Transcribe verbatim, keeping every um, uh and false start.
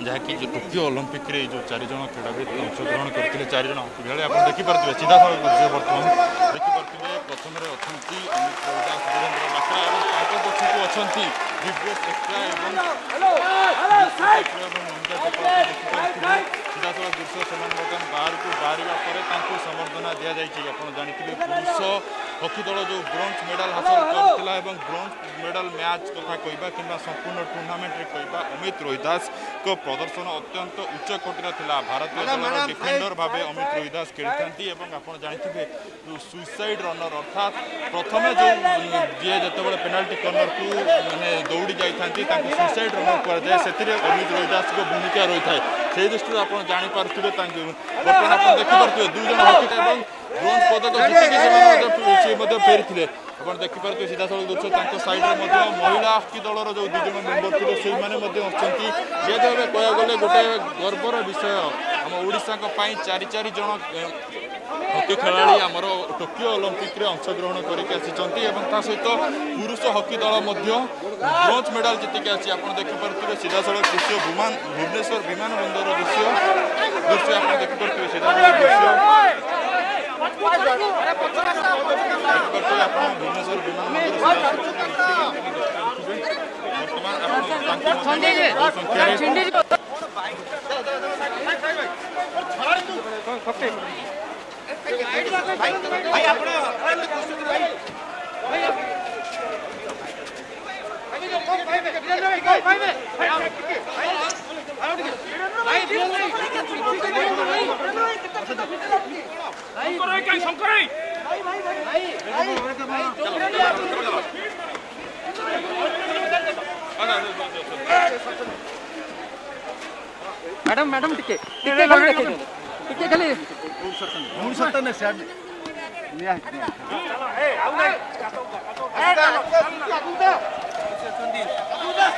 जहाँकि जो Tokyo Olympic रे जो चार जन क्रीड़ाविद अंशग्रहण करते चार जन हकी आप देखिपे सीधा बर्तमान देखिपे प्रथम अच्छा अमित रविदास वीरेन्द्र लाक्रा और पछक अच्छा दिव्येश एक्रा सीधासल दृश्य से बर्तमान बाहर को बाहर संबर्धना दि जाए। आप जानते पुरुष हकी दल जो ब्रोंज मेडल हासिल करता है ब्रोंज मेडल मैच कथा कहवा कि संपूर्ण टूर्नामेंट रे कहवा अमित रोहिदास को प्रदर्शन अत्यंत उच्च कोटीर था। भारतीय दल डिफेंडर भाव अमित रोहिदास खेली आप जानते जो सुइसाइड रनर अर्थात प्रथम जो जी जो पेनाल्टी कर्नर को मैंने दौड़ी जाती सुइसाइड रनर कहुए से अमित रोहिदास को भूमिका रही है। से दृष्टि आप जापे बर्तमान आप देखिपे दुई जन हकी ब्रोंज पदक जीत फेरी आप देखिपे सीधा सड़क दृश्य सैड्रे महिला हकी दलर जो दुज मेम्बर थे से भाव कह गले गोटे गर्वर विषय आम ओडिशा चारि चारि जन हकी खेलाड़ी आमर टोकियो ओलंपिक रे अंशग्रहण करके सहित पुरुष हकी दल ब्रोंज मेडल जीतिक आसी आप देखिपे सीधा सड़क दृश्य विमान भुवनेश्वर विमान बंदर दृश्य दृश्य आप देखिपे सीधा सड़क दृश्य भुवनेश्वर मैडम मैडम टिके टिके खाली टिके खाली मूल सत्ता ने सर निया ए आउ नहीं